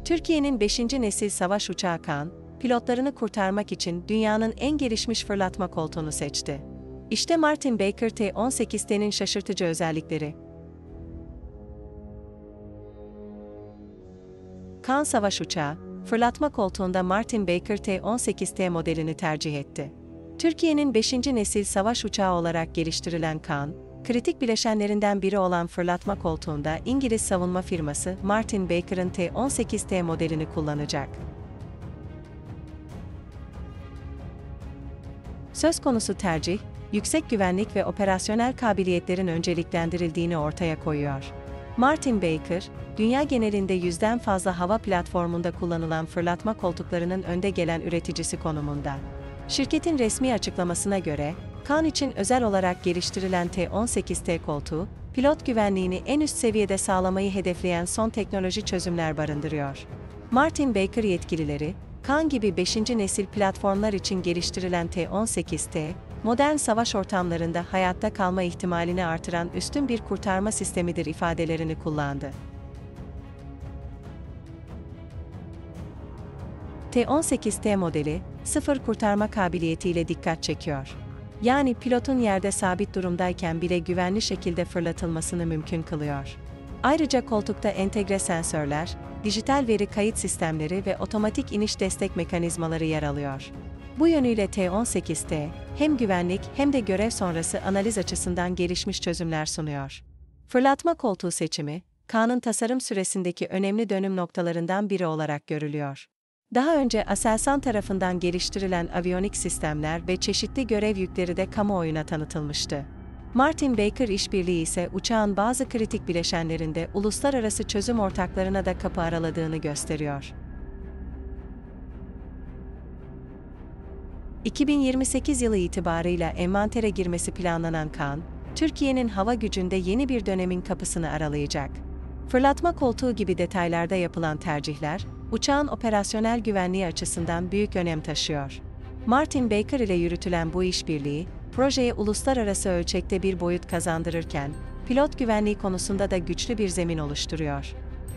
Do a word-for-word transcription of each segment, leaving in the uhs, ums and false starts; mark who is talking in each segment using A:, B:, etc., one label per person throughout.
A: Türkiye'nin beşinci nesil savaş uçağı Kaan, pilotlarını kurtarmak için dünyanın en gelişmiş fırlatma koltuğunu seçti. İşte Martin Baker T on sekiz T'nin şaşırtıcı özellikleri. Kaan savaş uçağı, fırlatma koltuğunda Martin Baker T on sekiz T modelini tercih etti. Türkiye'nin beşinci nesil savaş uçağı olarak geliştirilen Kaan, kritik bileşenlerinden biri olan fırlatma koltuğunda İngiliz savunma firması Martin Baker'ın T on sekiz T modelini kullanacak. Söz konusu tercih, yüksek güvenlik ve operasyonel kabiliyetlerin önceliklendirildiğini ortaya koyuyor. Martin Baker, dünya genelinde yüzden fazla hava platformunda kullanılan fırlatma koltuklarının önde gelen üreticisi konumunda. Şirketin resmi açıklamasına göre, Kaan için özel olarak geliştirilen T on sekiz T koltuğu, pilot güvenliğini en üst seviyede sağlamayı hedefleyen son teknoloji çözümler barındırıyor. Martin Baker yetkilileri, Kaan gibi beşinci nesil platformlar için geliştirilen T on sekiz T, modern savaş ortamlarında hayatta kalma ihtimalini artıran üstün bir kurtarma sistemidir ifadelerini kullandı. T on sekiz T modeli, sıfır kurtarma kabiliyetiyle dikkat çekiyor. Yani pilotun yerde sabit durumdayken bile güvenli şekilde fırlatılmasını mümkün kılıyor. Ayrıca koltukta entegre sensörler, dijital veri kayıt sistemleri ve otomatik iniş destek mekanizmaları yer alıyor. Bu yönüyle T on sekiz T, hem güvenlik hem de görev sonrası analiz açısından gelişmiş çözümler sunuyor. Fırlatma koltuğu seçimi, Kaan'ın tasarım süresindeki önemli dönüm noktalarından biri olarak görülüyor. Daha önce Aselsan tarafından geliştirilen aviyonik sistemler ve çeşitli görev yükleri de kamuoyuna tanıtılmıştı. Martin Baker işbirliği ise uçağın bazı kritik bileşenlerinde uluslararası çözüm ortaklarına da kapı araladığını gösteriyor. iki bin yirmi sekiz yılı itibarıyla envantere girmesi planlanan Kaan, Türkiye'nin hava gücünde yeni bir dönemin kapısını aralayacak. Fırlatma koltuğu gibi detaylarda yapılan tercihler, uçağın operasyonel güvenliği açısından büyük önem taşıyor. Martin Baker ile yürütülen bu işbirliği, projeye uluslararası ölçekte bir boyut kazandırırken, pilot güvenliği konusunda da güçlü bir zemin oluşturuyor.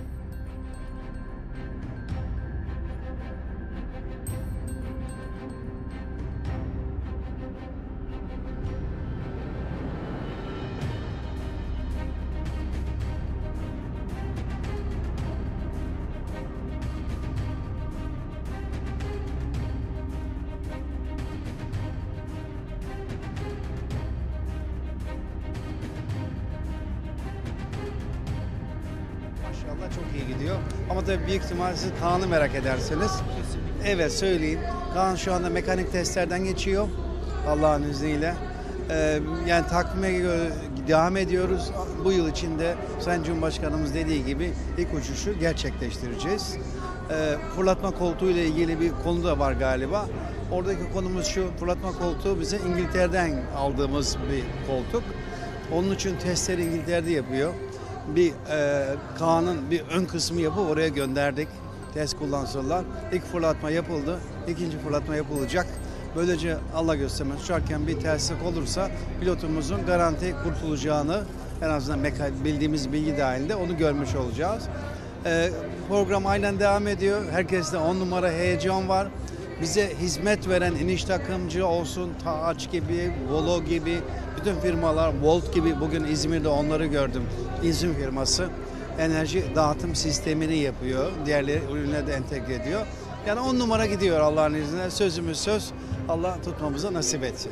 B: Maşallah çok iyi gidiyor. Ama tabii büyük ihtimalle siz Kaan'ı merak edersiniz. Evet söyleyeyim. Kaan şu anda mekanik testlerden geçiyor. Allah'ın izniyle. Ee, yani takvime göre devam ediyoruz. Bu yıl içinde Sayın Cumhurbaşkanımız dediği gibi ilk uçuşu gerçekleştireceğiz. Ee, fırlatma koltuğu ile ilgili bir konu da var galiba. Oradaki konumuz şu, fırlatma koltuğu bize İngiltere'den aldığımız bir koltuk. Onun için testleri İngiltere'de yapıyor. Bir e, Kaan'ın bir ön kısmı yapıp oraya gönderdik. Test kullansınlar. İlk fırlatma yapıldı. İkinci fırlatma yapılacak. Böylece Allah göstermez uçarken bir terslik olursa pilotumuzun garanti kurtulacağını en azından bildiğimiz bilgi dahilinde onu görmüş olacağız. E, program aynen devam ediyor. Herkeste on numara heyecan var. Bize hizmet veren iniş takımcı olsun, Taç gibi, Volo gibi, bütün firmalar, Volt gibi, bugün İzmir'de onları gördüm. İzmir firması enerji dağıtım sistemini yapıyor. Diğerleri ürüne de entegre ediyor. Yani on numara gidiyor Allah'ın izniyle. Sözümüz söz. Allah tutmamıza nasip etsin.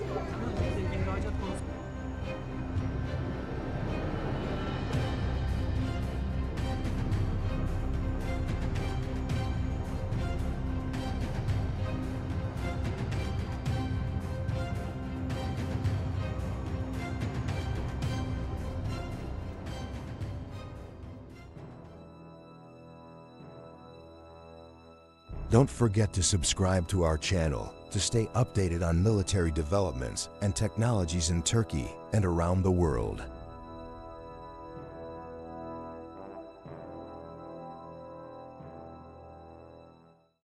C: Don't forget to subscribe to our channel to stay updated on military developments and technologies in Turkey and around the world.